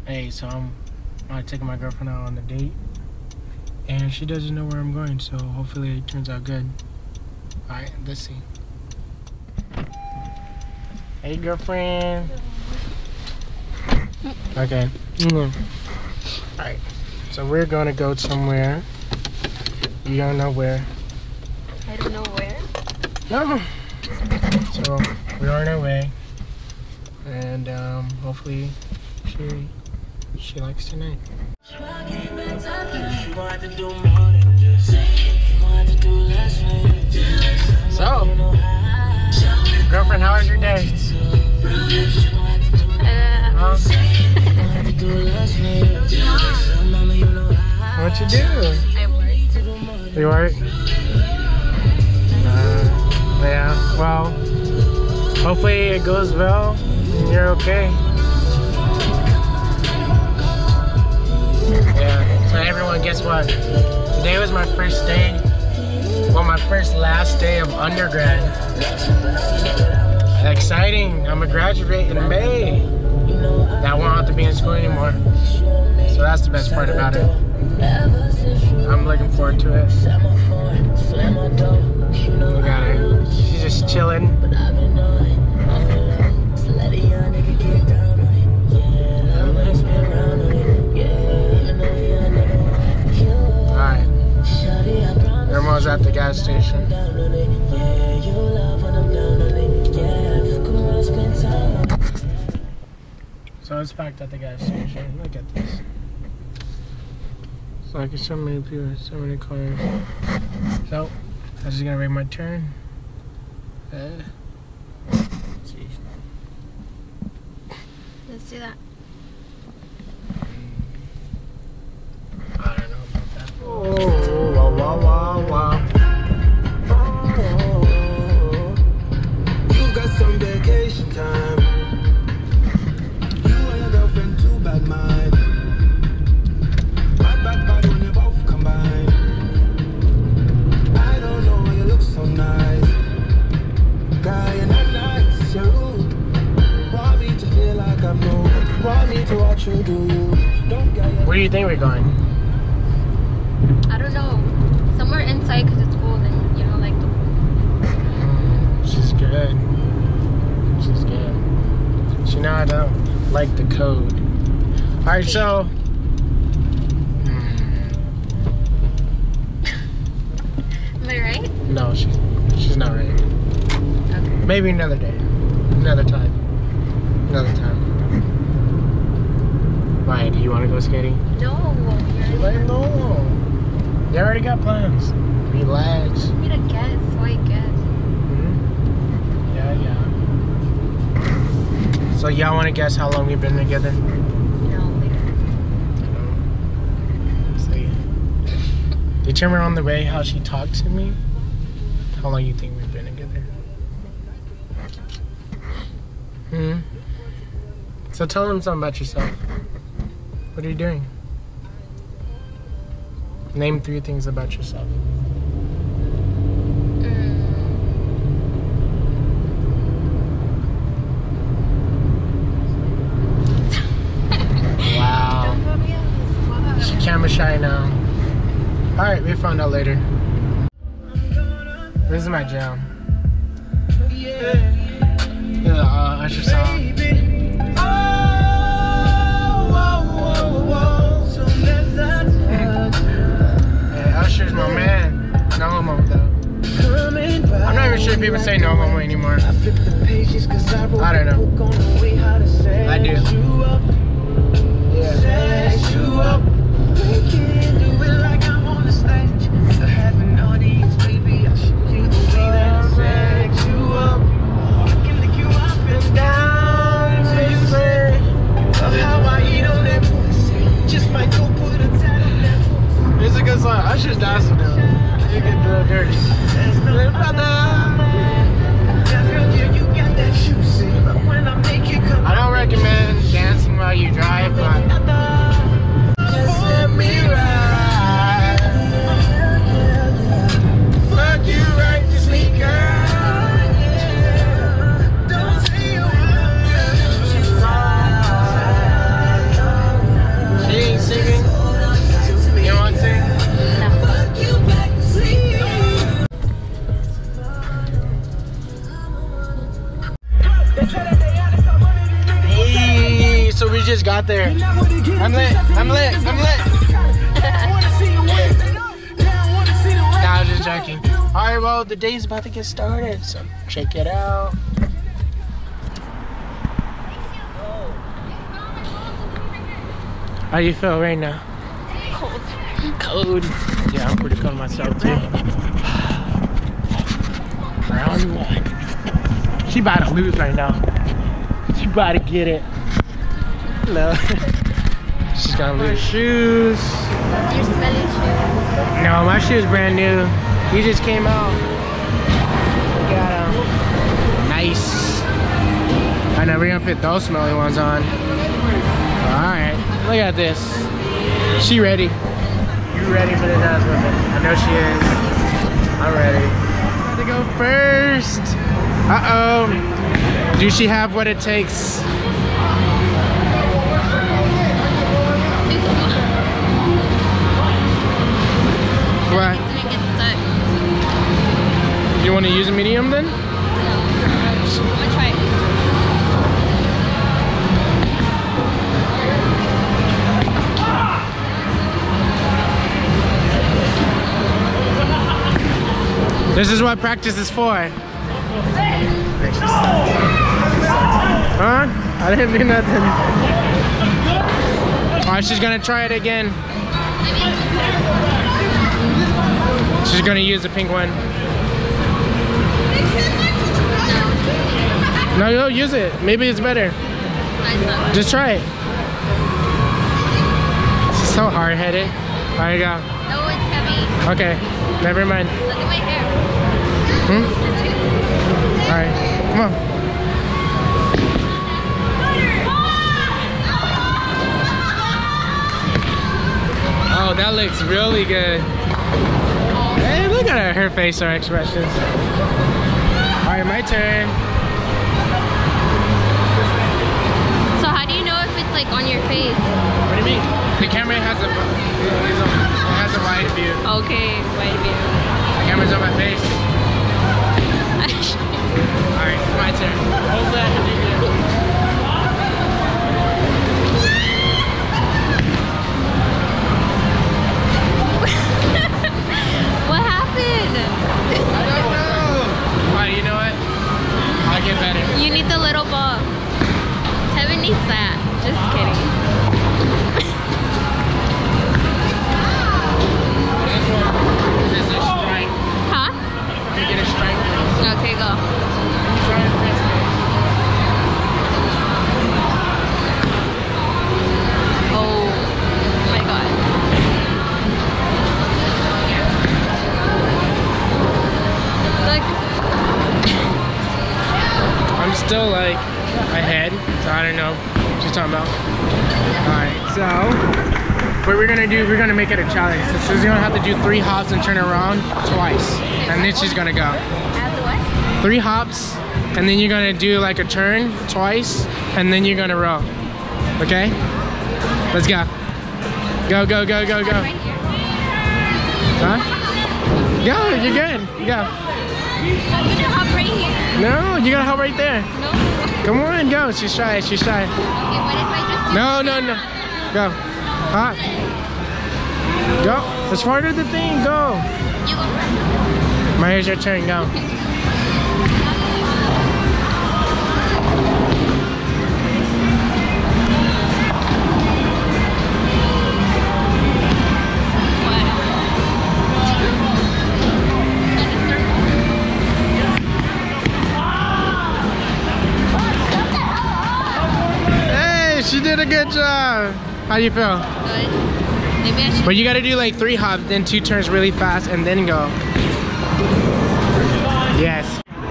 Hey, so I'm taking my girlfriend out on a date, and she doesn't know where I'm going, so hopefully it turns out good. All right, let's see. Hey, girlfriend. Okay. All right. So we're gonna go somewhere. You don't know where. I don't know where. No. So we're on our way, and hopefully she likes tonight. So, girlfriend, how was your day? What'd you do? I worked. You work? Yeah, well, hopefully it goes well and you're okay. Yeah, so everyone, guess what? Today was my first day, well, my first last day of undergrad. Exciting, I'm gonna graduate in May. Now I won't have to be in school anymore. So that's the best part about it. I'm looking forward to it. Look at her. She's just chilling. Alright. Grandma's at the gas station. So it's packed at the gas station. Look at this. It's like so many people, so many cars. So I'm just gonna wait my turn. Let's see. Let's do that. I don't know about that. Oh, wow, wow, wow, wow. You've got some vacation time. You and your girlfriend, too bad mind. Bad body when you both combine. I don't know why you look so nice. Guy, you're not nice, you're rude. Want me to feel like I'm new. Want me to watch you do you. Don't get you. Where do you think we're going? I don't know. Somewhere inside because it's cold and you know, like the She's good. She's good. She know I don't like the code. Alright, so Am I right? no, she's not right. Okay. Maybe another day. Another time. Another time. Why, do you want to go skating? No. You're Like, no. They already got plans. Relax. me to guess. Why guess? Yeah, yeah. So y'all want to guess how long we've been together? No, later. So yeah. Did you remember on the way how she talked to me? How long you think we've been together? So tell them something about yourself. What are you doing? Name 3 things about yourself. Wow. Don't put me on the spot. She camera shy now. Alright, we'll find out later. This is my jam. Yeah, Usher song. Yeah, Usher's my man. No homo though. I'm not even sure if people say no homo anymore. I don't know. I do. Yeah. It's a good song. Usher's dancing now. You get real dirty. I don't recommend dancing just got there. I'm lit. I'm lit. I'm lit. Nah, I was just joking. Alright, well, the day's about to get started, so check it out. How you feel right now? Cold. Cold? Yeah, I'm pretty cold myself too. Round one. She about to lose right now. She about to get it. Hello. She's gonna lose shoes. Your smelly shoes. No, my shoe's brand new. He just came out. Got him. Nice. I know we're gonna put those smelly ones on. Alright, look at this. She ready. You ready for this ass woman? I know she is. I'm ready. I'm gonna go first. Uh-oh. Do she have what it takes? What? It's gonna get stuck. You want to use a medium then? No. I'm gonna try it. This is what practice is for. Huh? I didn't do nothing. Alright, she's gonna try it again. She's gonna use the pink one. No, you'll use it. Maybe it's better. Just try it. She's so hard-headed. There you go. No, it's heavy. Okay, never mind. Look at my hair. Hmm? Alright, come on. Oh, that looks really good. Hey, look at her face, her expressions. Alright, my turn. So how do you know if it's like on your face? What do you mean? The camera has a wide view. Okay, wide view. The camera's on my face. Alright, my turn. Hopefully I can do good. What happened? I don't know. Alright, you know what? I'll get better. You need the little ball. Tevin needs that. Just kidding. This is a strike. Huh? You get a strike. Okay, go. Oh my god. Look. I'm still like ahead, so I don't know what she's talking about. Alright, so what we're gonna do, we're gonna make it a challenge. So she's gonna have to do 3 hops and turn around twice. And then she's gonna go. Add the what? 3 hops, and then you're gonna do like a turn twice, and then you're gonna roll. Okay? Let's go. Go, go, go, go, go. Right here. Huh? Go, you're good. You go. I'm gonna hop right here. No, you gotta hop right there. No. Come on, go. She's shy, she's shy. Okay, what if I just do No, no, no. Go. Hop. Go. It's part of the thing. Go. You go first. Here's your turn. Go. Hey, she did a good job. How do you feel? Good. Maybe I should. But you gotta do like 3 hops, then 2 turns really fast, and then go. Yes.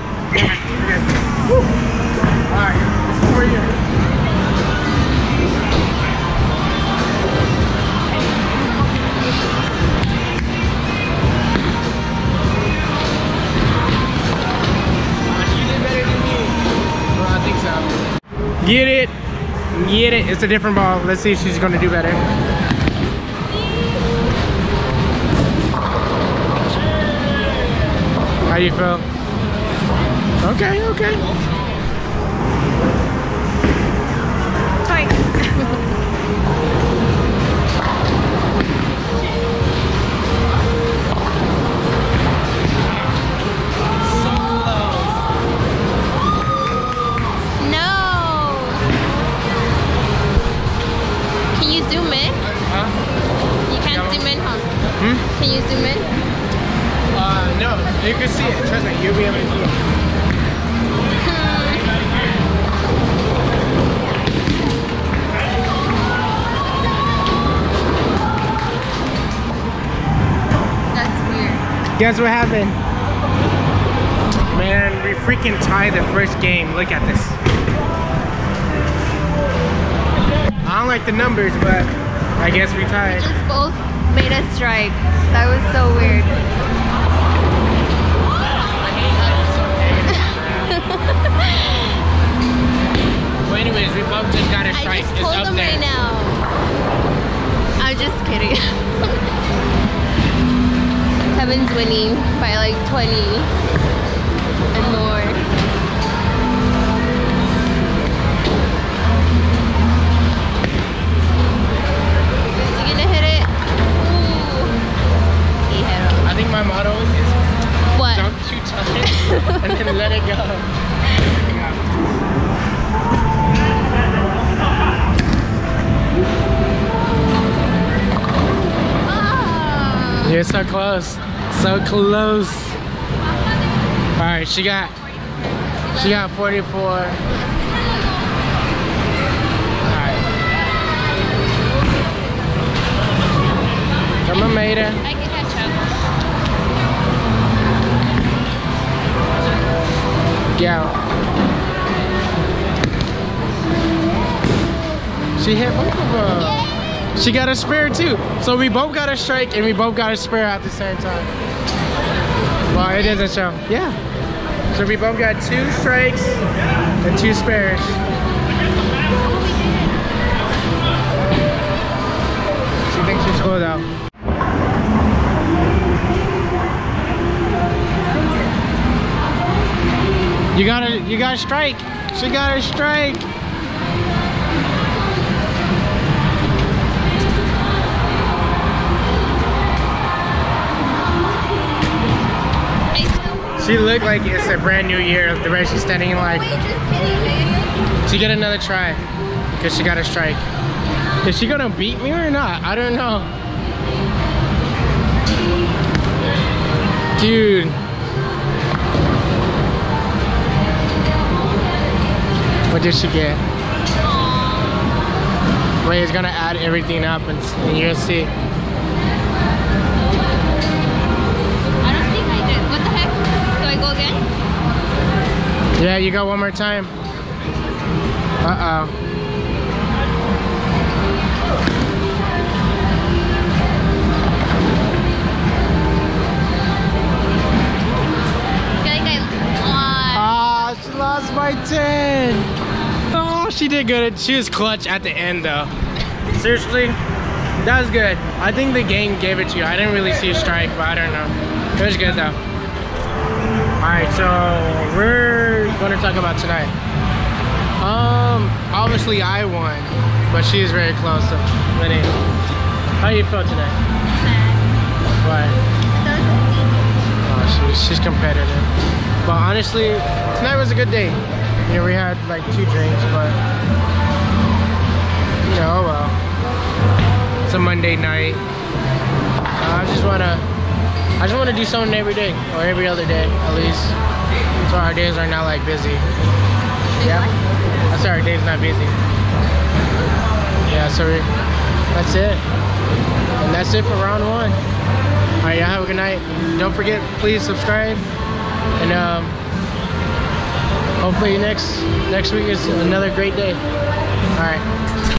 Alright, over here. She did better than me. Well, I think so. Get it. Get it. It's a different ball. Let's see if she's gonna do better. How you feel? Okay, okay. Sorry. Can you zoom in? No, you can see it. Trust me, you'll be able to see it. That's weird. Guess what happened? Man, we freaking tied the first game. Look at this. I don't like the numbers, but I guess we tied. We just both made a strike. That was so weird. Well, anyways, we both just got a strike. I just It's told up them there. right now. I'm just kidding. Kevin's winning by like 20 and more. Is he gonna hit it? Ooh. He hit it. I think my motto is What? jump 2 times and then let it go. Ah. You're so close. So close. Alright, she got 44. Alright. Come on, Maida. I can catch up. Yeah. She hit both of them. She got a spare too. So we both got a strike and we both got a spare at the same time. Well, it doesn't show. Yeah. So we both got 2 strikes and 2 spares. She thinks she's cool though. You got a strike. She got a strike. She looked like it's a brand new year. The way she's standing like. Wait, just kidding, babe. She get another try because she got a strike. Is she gonna beat me or not? I don't know. Dude. What did she get? Wait, it's gonna add everything up and you'll see. I don't think I did. What the heck? Do I go again? Yeah, you go one more time. Uh-oh. I feel like I won. Ah, she lost by 10. Oh, she did good. She was clutch at the end though. Seriously, that was good. I think the game gave it to you. I didn't really see a strike, but I don't know. It was good though. Alright, so we're gonna talk about tonight. Obviously I won, but she is very close to winning. How do you feel tonight? Sad. Why? That was Oh, she's competitive. But honestly, tonight was a good day. You know, we had like 2 drinks, but you know, oh well. It's a Monday night. I just wanna do something every day or every other day at least. So our days are not like busy. Yeah. That's why our days not busy. Yeah, so that's it. And that's it for round 1. Alright, y'all have a good night. Don't forget, please subscribe. And hopefully next week is another great day. Alright.